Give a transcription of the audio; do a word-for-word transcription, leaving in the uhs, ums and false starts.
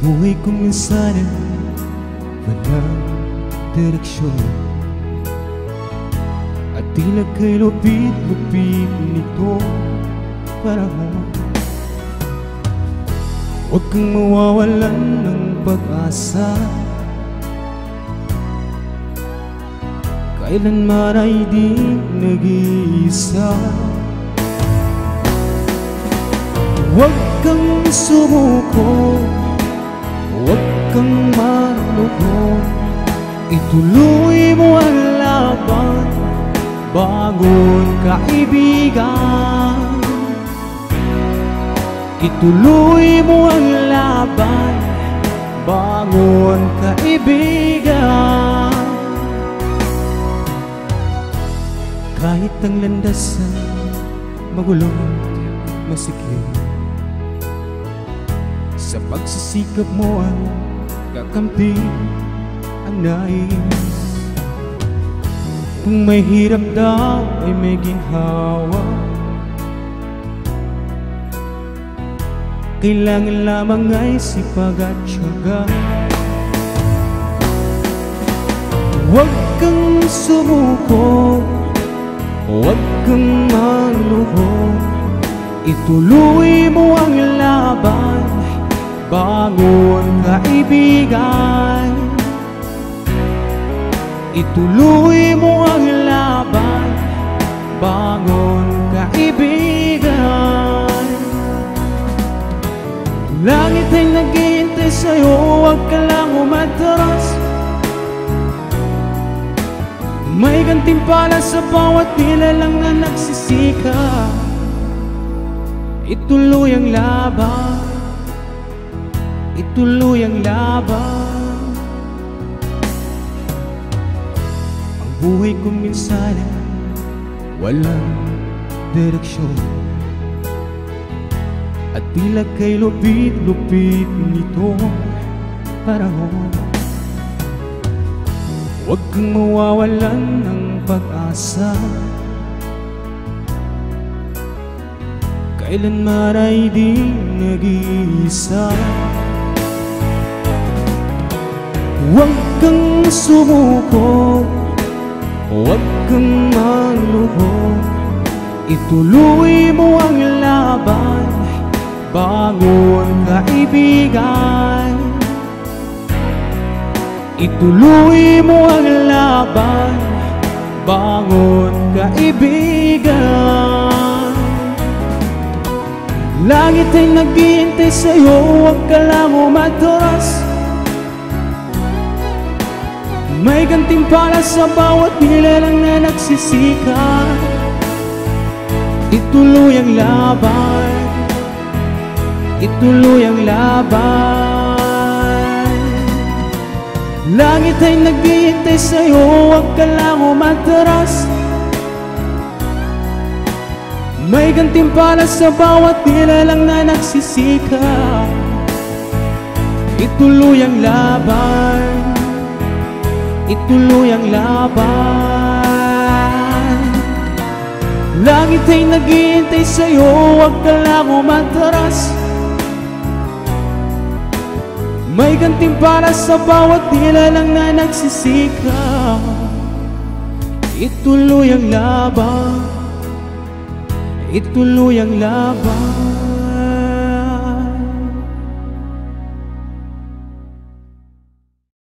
buhay ko minsan ay walang direksyon, at tila kay lupit-lupit nito panahon. Huwag kang mawawalan ng pag-asa, kailanman ay di nag-iisa. Huwag kang sumuko, huwag kang malugod, ituloy mo ang laban, bangon kaibigan. Ituloy mo ang laban, bangon kaibigan. Kahit ang landasan magulong masikip, sa pagsisikap mo ang kakampi ang nais. Kung may hirap daw ay may ginhawa, kailangan lamang ay sipag at tiyaga. Huwag kang sumuko, huwag kang maluhod, ituloy mo ang laban, bangon kaibigan. Ituloy mo ang laban, bangon kaibigan. Langit ay naghihintay sa'yo, huwag ka lang umatras. May gantimpala sa bawat nilalang na nagsisika. Ituloy ang laban, ituloy ang laban. Ang buhay ko minsan ay walang direksyon, at tila kay lupit-lupit nito panahon. Huwag kang mawawalan ng pag-asa, kailanman ay di nag-iisa. Huwag kang sumuko, huwag kang maluhod, ituloy mo ang laban, bangon kaibigan. Ituloy mo ang laban, bangon kaibigan. Langit ay naghihintay sa'yo, huwag ka lang umatras. May gantimpala sa bawat nilalang na nagsisika. Ituloy ang laban, ituloy ang laban. Langit ay naghihintay sa'yo, huwag ka lang umatras. May gantimpala sa bawat nilalang na nagsisika. Ituloy ang laban, ituloy ang laban. Langit ay naghihintay sa'yo, huwag ka lang umatras. May gantimpala sa bawat nilalang na nagsisika. Ituloy ang laban, ituloy ang laban.